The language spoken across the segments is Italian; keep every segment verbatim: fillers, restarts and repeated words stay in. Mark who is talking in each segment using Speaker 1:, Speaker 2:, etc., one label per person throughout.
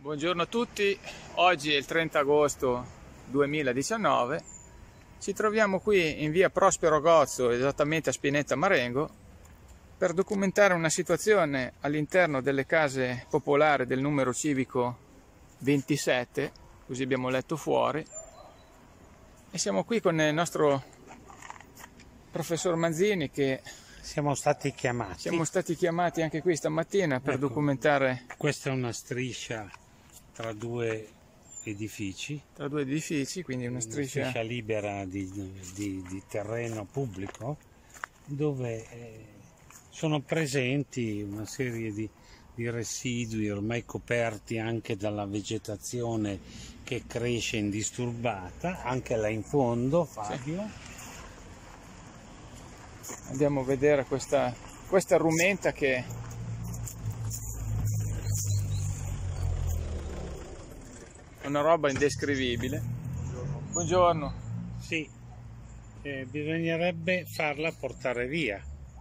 Speaker 1: Buongiorno a tutti, oggi è il trenta agosto duemiladiciannove, ci troviamo qui in via Prospero Gozzo, esattamente a Spinetta Marengo, per documentare una situazione all'interno delle case popolari del numero civico ventisette, così abbiamo letto fuori, e siamo qui con il nostro professor Manzini che
Speaker 2: siamo stati chiamati.
Speaker 1: Siamo stati chiamati anche qui stamattina per
Speaker 2: ecco,
Speaker 1: documentare.
Speaker 2: Questa è una striscia tra due edifici.
Speaker 1: Tra due edifici, quindi una striscia,
Speaker 2: una striscia libera di, di, di terreno pubblico dove eh, sono presenti una serie di, di residui ormai coperti anche dalla vegetazione che cresce indisturbata, anche là in fondo, Fabio.
Speaker 1: Sì. Andiamo a vedere questa, questa rumenta che è una roba indescrivibile. Buongiorno. Buongiorno.
Speaker 2: Sì, eh, bisognerebbe farla portare via,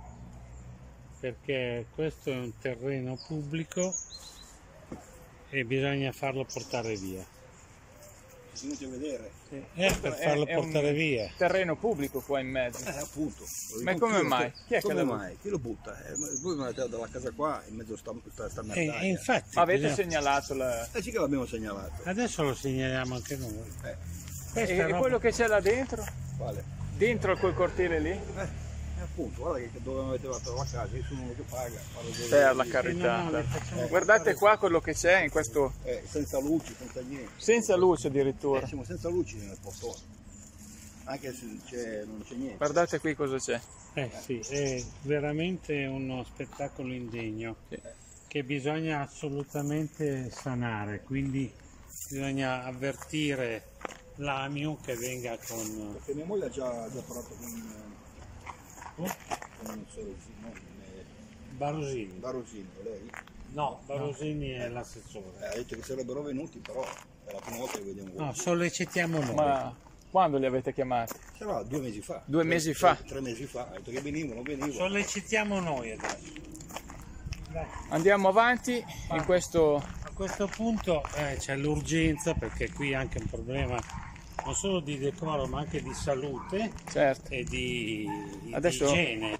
Speaker 2: perché questo è un terreno pubblico e bisogna farlo portare via.
Speaker 3: Bisogna vedere.
Speaker 2: Sì. Eh, per farlo
Speaker 1: è,
Speaker 2: portare
Speaker 1: è un
Speaker 2: via.
Speaker 1: Terreno pubblico qua in mezzo.
Speaker 3: Eh, appunto.
Speaker 1: Ma come mai? Chi è
Speaker 3: come
Speaker 1: che lo
Speaker 3: mai? Chi lo butta? Eh, voi mettete dalla casa qua in mezzo a sta, sta, sta merda.
Speaker 2: E, e infatti
Speaker 1: avete
Speaker 2: bisogna...
Speaker 1: segnalato la...
Speaker 3: Eh sì che l'abbiamo segnalato.
Speaker 2: Adesso lo segnaliamo anche noi.
Speaker 3: Eh.
Speaker 1: E,
Speaker 2: roba...
Speaker 1: e quello che c'è là dentro?
Speaker 3: Quale?
Speaker 1: Dentro quel cortile lì?
Speaker 3: Eh. Eh, appunto, guarda che dove avete fatto la casa, io sono uno che paga.
Speaker 1: Per la carità.
Speaker 2: No, no,
Speaker 1: eh. Guardate qua quello che c'è in questo...
Speaker 3: Eh, senza luci, senza niente.
Speaker 1: Senza luce addirittura.
Speaker 3: Eh, siamo senza luci nel portone. Anche se non c'è niente.
Speaker 1: Guardate qui cosa c'è.
Speaker 2: Eh sì, è veramente uno spettacolo indegno
Speaker 1: Sì.
Speaker 2: che bisogna assolutamente sanare, quindi bisogna avvertire l'Amiu che venga con...
Speaker 3: Perché mia moglie ha già, già parlato con...
Speaker 2: Oh?
Speaker 3: Non so, no,
Speaker 2: Barosini.
Speaker 3: Barosini, lei?
Speaker 2: No, Barosini
Speaker 3: no.
Speaker 2: è l'assessore.
Speaker 3: Eh, ha detto che sarebbero venuti, però è la prima volta che vediamo voi.
Speaker 2: No, sollecitiamo noi.
Speaker 1: Ma quando li avete chiamati?
Speaker 3: Sarà due mesi fa.
Speaker 1: Due
Speaker 3: tre,
Speaker 1: mesi
Speaker 3: tre,
Speaker 1: fa?
Speaker 3: Tre mesi fa, ha detto che venivano, venivano.
Speaker 2: Sollecitiamo noi adesso. Dai.
Speaker 1: Andiamo avanti in questo...
Speaker 2: A questo punto eh, c'è l'urgenza, perché qui è anche un problema non solo di decoro ma anche di salute,
Speaker 1: certo.
Speaker 2: E di,
Speaker 1: Adesso...
Speaker 2: di igiene.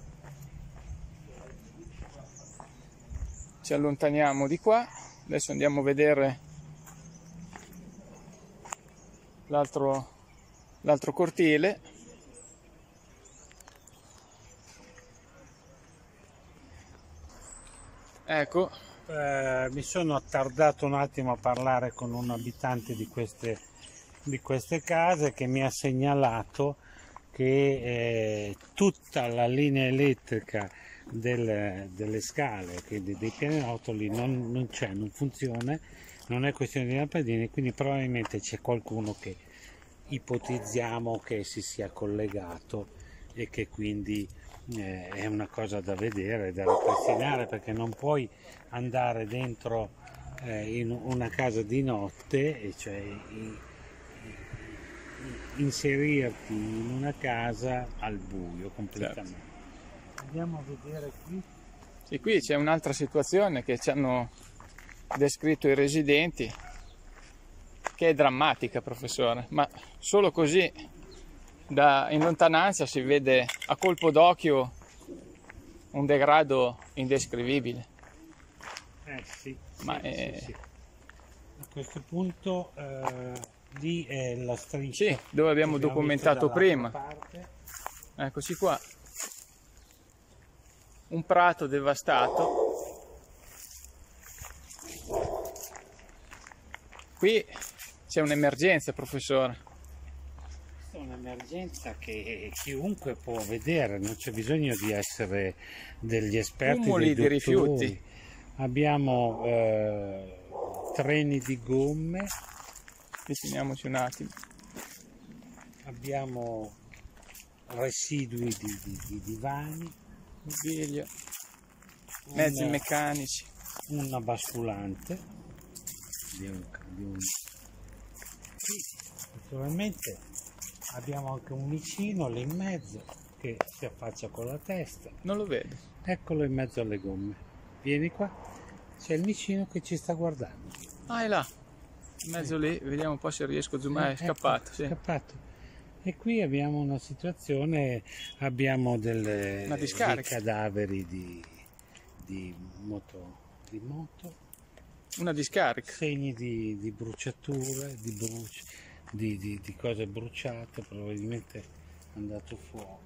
Speaker 1: Ci allontaniamo di qua, adesso andiamo a vedere l'altro l'altro cortile. Ecco.
Speaker 2: Eh, mi sono attardato un attimo a parlare con un abitante di queste, di queste case che mi ha segnalato che eh, tutta la linea elettrica del, delle scale, che dei, dei pianerottoli non, non c'è, non funziona, non è questione di lampadine, quindi probabilmente c'è qualcuno che ipotizziamo che si sia collegato e che quindi eh, è una cosa da vedere, da ripristinare, perché non puoi andare dentro eh, in una casa di notte, e cioè in, inserirti in una casa al buio completamente. Certo. Andiamo a vedere qui.
Speaker 1: Sì, qui c'è un'altra situazione che ci hanno descritto i residenti, che è drammatica, professore, ma solo così da in lontananza si vede a colpo d'occhio un degrado indescrivibile.
Speaker 2: Eh sì,
Speaker 1: ma
Speaker 2: sì,
Speaker 1: è...
Speaker 2: sì, sì. A questo punto eh, lì è la striscia,
Speaker 1: sì, dove abbiamo documentato prima.
Speaker 2: Parte.
Speaker 1: Eccoci qua, un prato devastato. Qui c'è un'emergenza, professore.
Speaker 2: Questa è un'emergenza che chiunque può vedere, non c'è bisogno di essere degli esperti,
Speaker 1: cumuli
Speaker 2: dei
Speaker 1: di rifiuti.
Speaker 2: Abbiamo eh, treni di gomme,
Speaker 1: avviciniamoci un attimo,
Speaker 2: abbiamo residui di, di, di divani,
Speaker 1: mobilio, mezzi
Speaker 2: una,
Speaker 1: meccanici,
Speaker 2: una basculante di un, di un... Naturalmente abbiamo anche un micino lì in mezzo che si affaccia con la testa.
Speaker 1: Non lo vedo.
Speaker 2: Eccolo in mezzo alle gomme. Vieni qua, c'è il micino che ci sta guardando.
Speaker 1: Ah, è là, in mezzo lì, vediamo un po' se riesco a zoomare, è scappato.
Speaker 2: Ecco,
Speaker 1: Sì.
Speaker 2: scappato. E qui abbiamo una situazione, abbiamo delle,
Speaker 1: Una
Speaker 2: dei
Speaker 1: discarica.
Speaker 2: cadaveri di, di, moto, di moto,
Speaker 1: Una discarica.
Speaker 2: segni di, di bruciature, di, bruci, di, di, di cose bruciate, probabilmente è andato fuoco.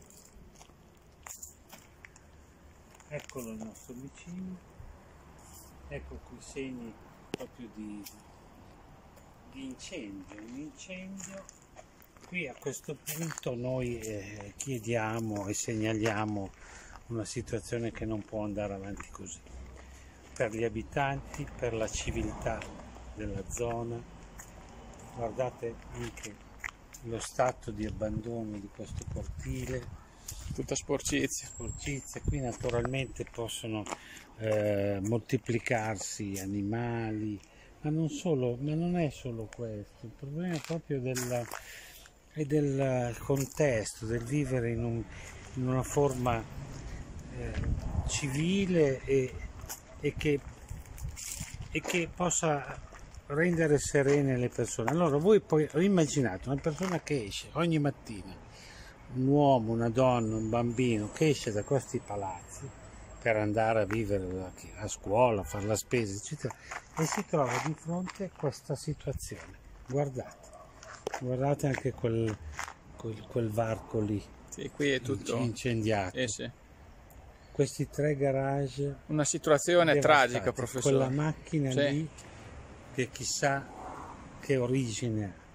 Speaker 2: Eccolo il nostro vicino, ecco qui segni proprio di, di incendio, un incendio. Qui a questo punto noi eh, chiediamo e segnaliamo una situazione che non può andare avanti così, per gli abitanti, per la civiltà della zona. Guardate anche lo stato di abbandono di questo cortile,
Speaker 1: Tutta sporcizia.
Speaker 2: sporcizia. Qui naturalmente possono eh, moltiplicarsi animali, ma non solo, ma non è solo questo, il problema è proprio del, è del contesto, del vivere in, un, in una forma eh, civile e, e, che, e che possa rendere serene le persone. Allora voi poi immaginate una persona che esce ogni mattina, un uomo, una donna, un bambino che esce da questi palazzi per andare a vivere a scuola, a fare la spesa, eccetera, e si trova di fronte a questa situazione. Guardate, guardate anche quel, quel, quel varco lì,
Speaker 1: Sì, qui è tutto
Speaker 2: incendiato.
Speaker 1: Eh sì.
Speaker 2: Questi tre garage.
Speaker 1: Una situazione
Speaker 2: devastati.
Speaker 1: tragica, professore.
Speaker 2: Quella macchina
Speaker 1: Sì.
Speaker 2: lì che chissà che origine ha.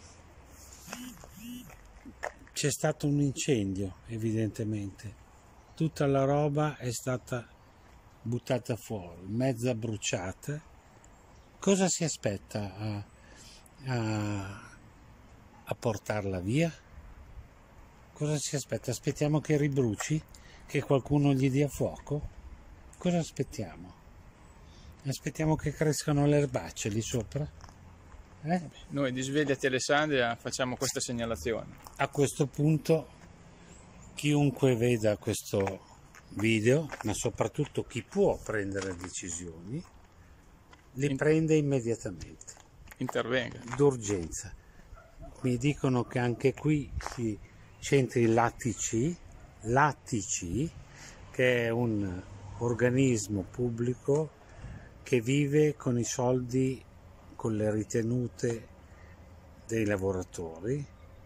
Speaker 2: C'è stato un incendio, evidentemente. Tutta la roba è stata buttata fuori, mezza bruciata. Cosa si aspetta a, a, a portarla via? Cosa si aspetta? Aspettiamo che ribruci? Che qualcuno gli dia fuoco? Cosa aspettiamo? Aspettiamo che crescano le erbacce lì sopra? Eh?
Speaker 1: Noi di Svegliati Alessandria facciamo questa segnalazione.
Speaker 2: A questo punto chiunque veda questo video, ma soprattutto chi può prendere decisioni, le
Speaker 1: In-
Speaker 2: prende immediatamente,
Speaker 1: Intervenga.
Speaker 2: d'urgenza. Mi dicono che anche qui si c'entri l'A T C, l'A T C che è un organismo pubblico che vive con i soldi, con le ritenute dei lavoratori,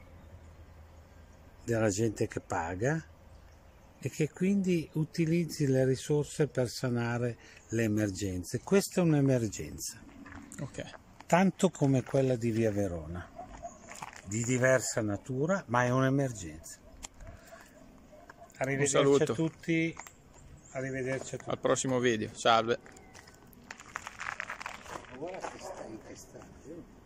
Speaker 2: della gente che paga e che quindi utilizzi le risorse per sanare le emergenze. Questa è un'emergenza,
Speaker 1: Ok.
Speaker 2: tanto come quella di Via Verona, di diversa natura, ma è un'emergenza. Arrivederci
Speaker 1: saluto.
Speaker 2: a tutti, arrivederci a tutti.
Speaker 1: Al prossimo video. Salve.
Speaker 2: Guarda che stai in che sta.